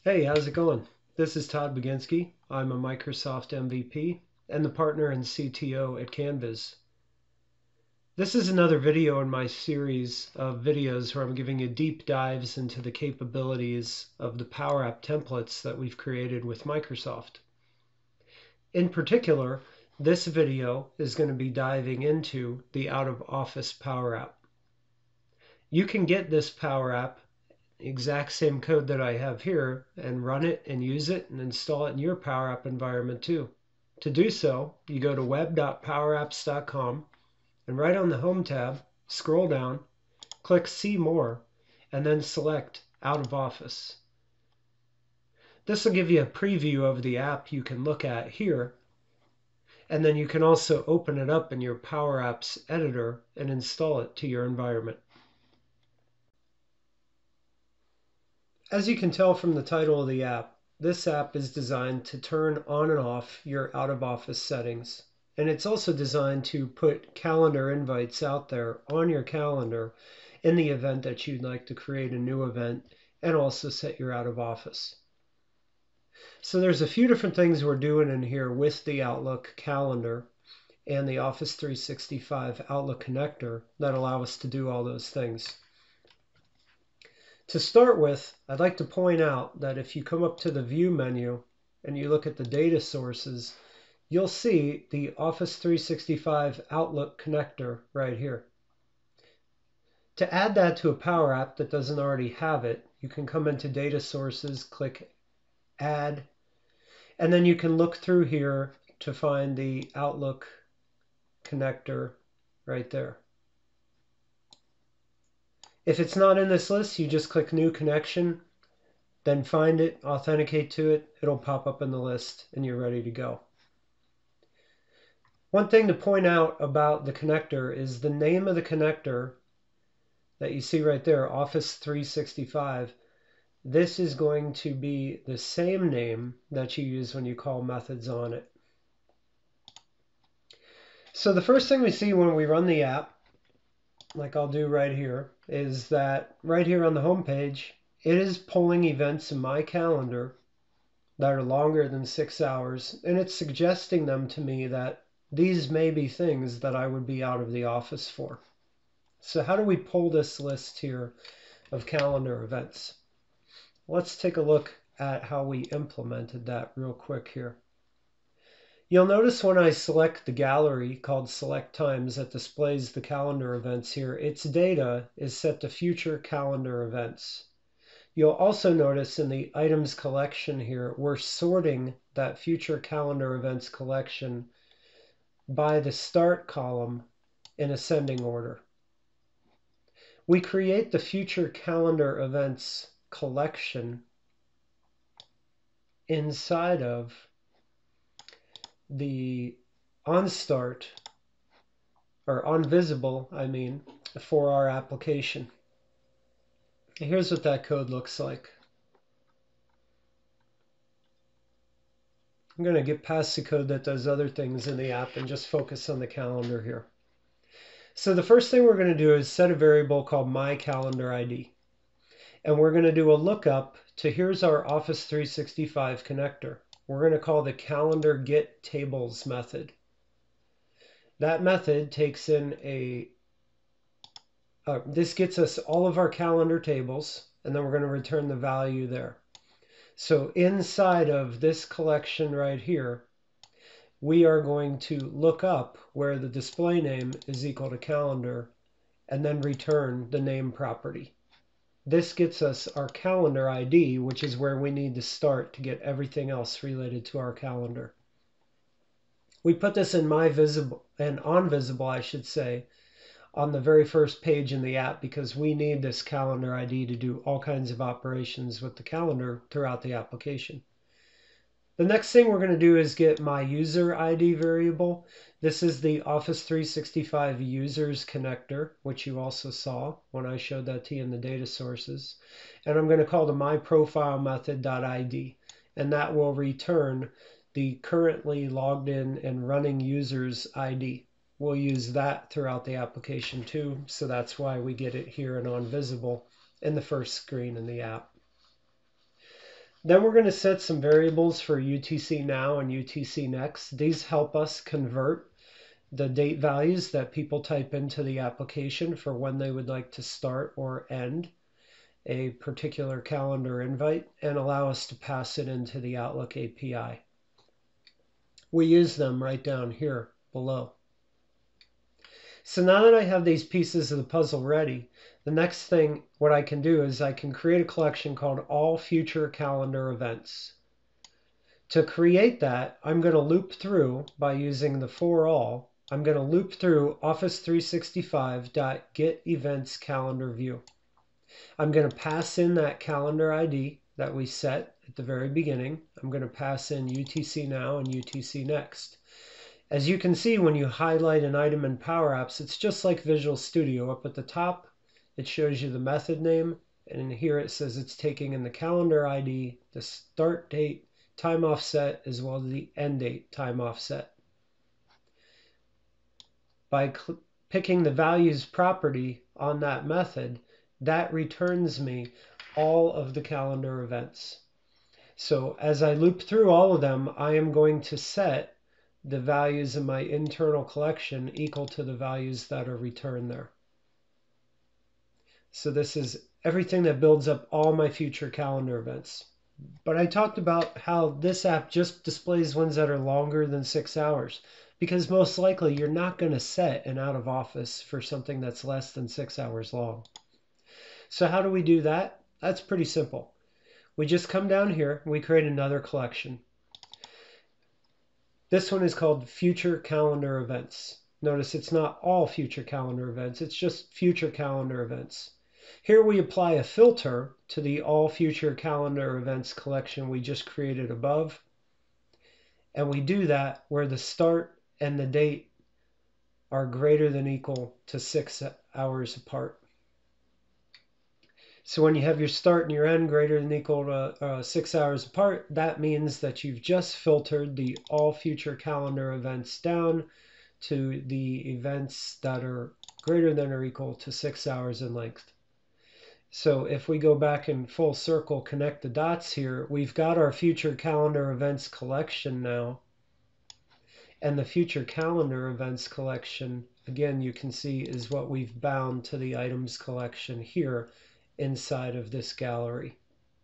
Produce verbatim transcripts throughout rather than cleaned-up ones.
Hey, how's it going? This is Todd Baginski. I'm a Microsoft M V P and the partner and C T O at Canvas. This is another video in my series of videos where I'm giving you deep dives into the capabilities of the PowerApp templates that we've created with Microsoft. In particular, this video is going to be diving into the out-of-office PowerApp. You can get this PowerApp exact same code that I have here and run it and use it and install it in your PowerApp environment too. To do so, you go to web dot power apps dot com and right on the Home tab, scroll down, click See More, and then select Out of Office. This will give you a preview of the app you can look at here, and then you can also open it up in your PowerApps editor and install it to your environment. As you can tell from the title of the app, this app is designed to turn on and off your out-of-office settings. And it's also designed to put calendar invites out there on your calendar in the event that you'd like to create a new event and also set your out-of-office. So there's a few different things we're doing in here with the Outlook calendar and the Office three sixty-five Outlook connector that allow us to do all those things. To start with, I'd like to point out that if you come up to the View menu and you look at the data sources, you'll see the Office three sixty-five Outlook connector right here. To add that to a Power App that doesn't already have it, you can come into Data Sources, click Add, and then you can look through here to find the Outlook connector right there. If it's not in this list, you just click New Connection, then find it, authenticate to it, it'll pop up in the list, and you're ready to go. One thing to point out about the connector is the name of the connector that you see right there, Office three sixty-five. This is going to be the same name that you use when you call methods on it. So the first thing we see when we run the app, like I'll do right here, is that right here on the home page, it is pulling events in my calendar that are longer than six hours, and it's suggesting them to me that these may be things that I would be out of the office for. So how do we pull this list here of calendar events? Let's take a look at how we implemented that real quick here. You'll notice when I select the gallery called Select Times that displays the calendar events here, its data is set to future calendar events. You'll also notice in the items collection here, we're sorting that future calendar events collection by the start column in ascending order. We create the future calendar events collection inside of the onStart, or onVisible, I mean, for our application. Here's what that code looks like. I'm going to get past the code that does other things in the app and just focus on the calendar here. So the first thing we're going to do is set a variable called myCalendarID. And we're going to do a lookup to here's our Office three sixty-five connector. We're going to call the calendar get tables method. That method takes in a, uh, this gets us all of our calendar tables, and then we're going to return the value there. So inside of this collection right here, we are going to look up where the display name is equal to calendar and then return the name property. This gets us our calendar I D, which is where we need to start to get everything else related to our calendar. We put this in my visible and on visible, I should say, on the very first page in the app because we need this calendar I D to do all kinds of operations with the calendar throughout the application. The next thing we're going to do is get my user I D variable. This is the Office three sixty-five users connector, which you also saw when I showed that to you in the data sources. And I'm going to call the myprofilemethod.id, and that will return the currently logged in and running user's I D. We'll use that throughout the application too, so that's why we get it here and on visible in the first screen in the app. Then we're going to set some variables for U T C now and U T C next. These help us convert the date values that people type into the application for when they would like to start or end a particular calendar invite and allow us to pass it into the Outlook A P I. We use them right down here below. So now that I have these pieces of the puzzle ready, the next thing what I can do is I can create a collection called All Future Calendar Events. To create that, I'm going to loop through by using the for all. I'm going to loop through Office three sixty-five.getEventsCalendarView. I'm going to pass in that calendar I D that we set at the very beginning. I'm going to pass in U T C now and U T C next. As you can see, when you highlight an item in PowerApps, it's just like Visual Studio. Up at the top, it shows you the method name, and here it says it's taking in the calendar I D, the start date, time offset, as well as the end date time offset. By picking the values property on that method, that returns me all of the calendar events. So as I loop through all of them, I am going to set the values in my internal collection equal to the values that are returned there. So this is everything that builds up all my future calendar events. But I talked about how this app just displays ones that are longer than six hours because most likely you're not going to set an out of office for something that's less than six hours long. So how do we do that? That's pretty simple. We just come down here and we create another collection. This one is called Future Calendar Events. Notice it's not all future calendar events, it's just future calendar events. Here we apply a filter to the All Future Calendar Events collection we just created above. And we do that where the start and the date are greater than equal to six hours apart. So when you have your start and your end greater than equal to uh, six hours apart, that means that you've just filtered the all future calendar events down to the events that are greater than or equal to six hours in length. So if we go back in full circle, connect the dots here, we've got our future calendar events collection now. And the future calendar events collection, again, you can see is what we've bound to the items collection here inside of this gallery.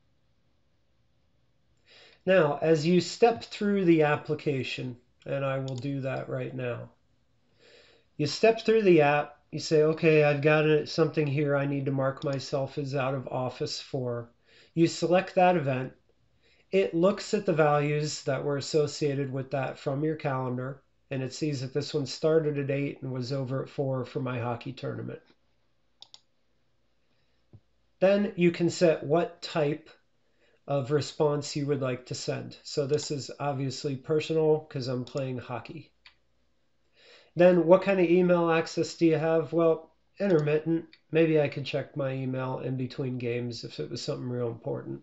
Now, as you step through the application, and I will do that right now, you step through the app, you say, okay, I've got something here I need to mark myself as out of office for. You select that event. It looks at the values that were associated with that from your calendar, and it sees that this one started at eight and was over at four for my hockey tournament. Then you can set what type of response you would like to send. So this is obviously personal because I'm playing hockey. Then what kind of email access do you have? Well, intermittent. Maybe I could check my email in between games if it was something real important.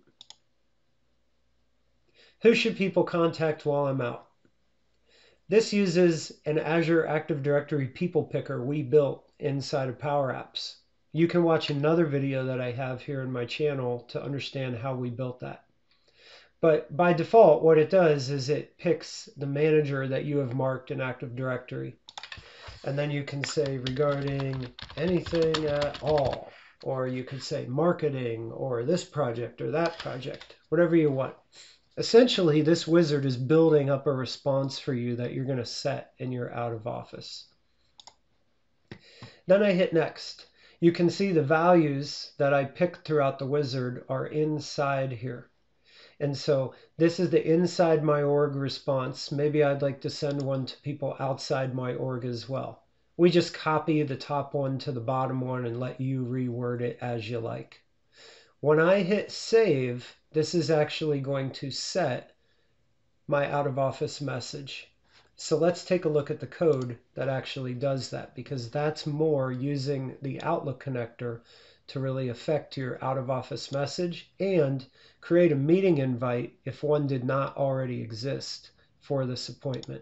Who should people contact while I'm out? This uses an Azure Active Directory people picker we built inside of PowerApps. You can watch another video that I have here in my channel to understand how we built that. But by default, what it does is it picks the manager that you have marked in Active Directory. And then you can say regarding anything at all. Or you could say marketing or this project or that project, whatever you want. Essentially, this wizard is building up a response for you that you're going to set in your out of office. Then I hit next. You can see the values that I picked throughout the wizard are inside here. And so this is the inside my org response. Maybe I'd like to send one to people outside my org as well. We just copy the top one to the bottom one and let you reword it as you like. When I hit save, this is actually going to set my out of office message. So let's take a look at the code that actually does that, because that's more using the Outlook connector to really affect your out of office message and create a meeting invite if one did not already exist for this appointment.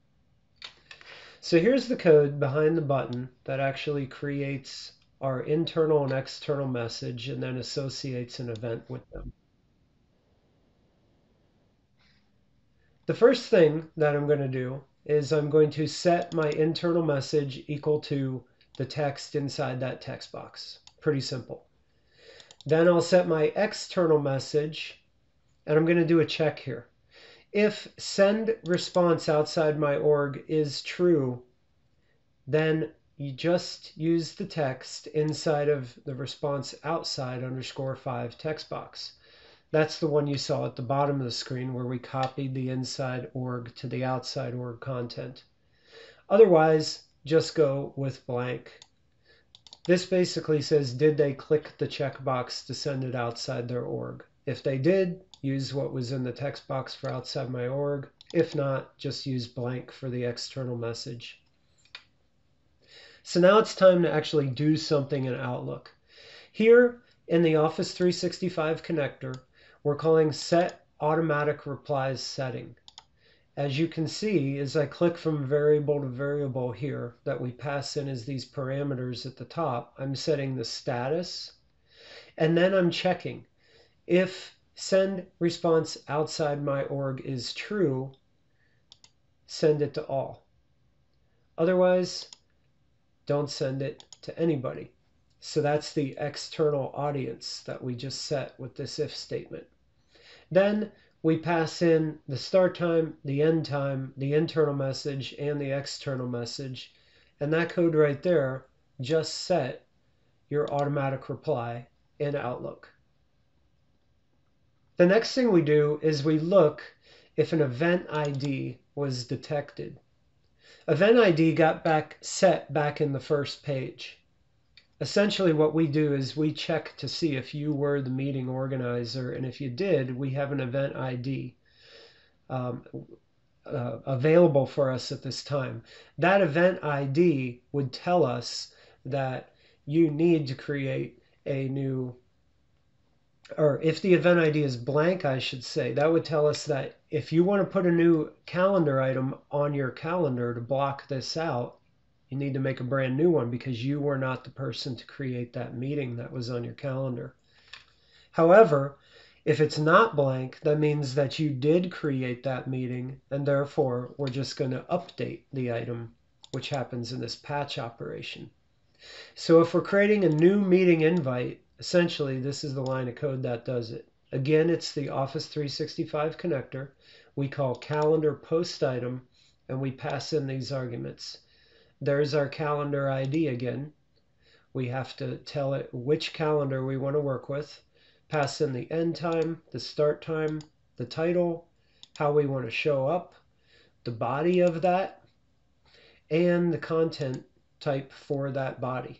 So here's the code behind the button that actually creates our internal and external message and then associates an event with them. The first thing that I'm going to do is I'm going to set my internal message equal to the text inside that text box. Pretty simple. Then I'll set my external message, and I'm going to do a check here. If send response outside my org is true, then you just use the text inside of the response outside underscore five text box. That's the one you saw at the bottom of the screen where we copied the inside org to the outside org content. Otherwise, just go with blank. This basically says, did they click the checkbox to send it outside their org? If they did, use what was in the text box for outside my org. If not, just use blank for the external message. So now it's time to actually do something in Outlook. Here in the Office three sixty-five connector, we're calling Set Automatic Replies Setting. As you can see, as I click from variable to variable here that we pass in as these parameters at the top, I'm setting the status, and then I'm checking. If send response outside my org is true, send it to all. Otherwise, don't send it to anybody. So that's the external audience that we just set with this if statement. Then we pass in the start time, the end time, the internal message, and the external message. And that code right there just set your automatic reply in Outlook. The next thing we do is we look if an event I D was detected. Event I D got back set back in the first page. Essentially what we do is we check to see if you were the meeting organizer, and if you did, we have an event I D um, uh, available for us at this time. That event I D would tell us that you need to create a new, or if the event I D is blank, I should say, that would tell us that if you want to put a new calendar item on your calendar to block this out, you need to make a brand new one because you were not the person to create that meeting that was on your calendar. However, if it's not blank, that means that you did create that meeting, and therefore we're just going to update the item, which happens in this patch operation. So if we're creating a new meeting invite, essentially this is the line of code that does it. Again, it's the Office three sixty-five connector. We call calendar post item, and we pass in these arguments. There's our calendar I D again. We have to tell it which calendar we want to work with, pass in the end time, the start time, the title, how we want to show up, the body of that, and the content type for that body.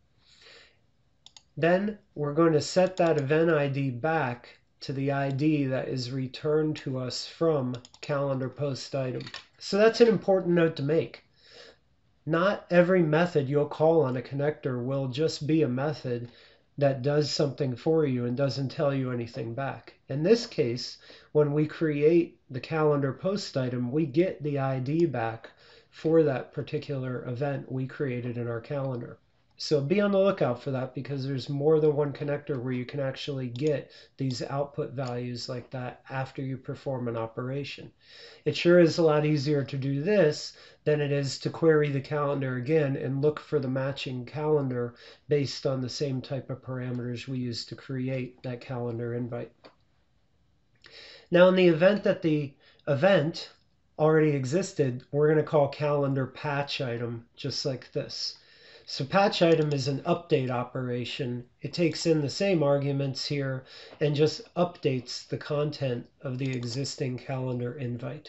Then we're going to set that event I D back to the I D that is returned to us from calendar post item. So that's an important note to make. Not every method you'll call on a connector will just be a method that does something for you and doesn't tell you anything back. In this case, when we create the calendar post item, we get the I D back for that particular event we created in our calendar. So be on the lookout for that, because there's more than one connector where you can actually get these output values like that after you perform an operation. It sure is a lot easier to do this than it is to query the calendar again and look for the matching calendar based on the same type of parameters we used to create that calendar invite. Now, in the event that the event already existed, we're going to call calendar patch item just like this. So patch item is an update operation. It takes in the same arguments here and just updates the content of the existing calendar invite.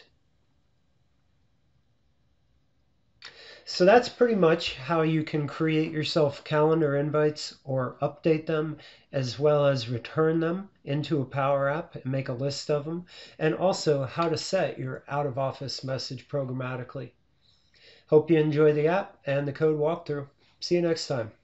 So that's pretty much how you can create yourself calendar invites or update them, as well as return them into a Power App and make a list of them, and also how to set your out-of-office message programmatically. Hope you enjoy the app and the code walkthrough. See you next time.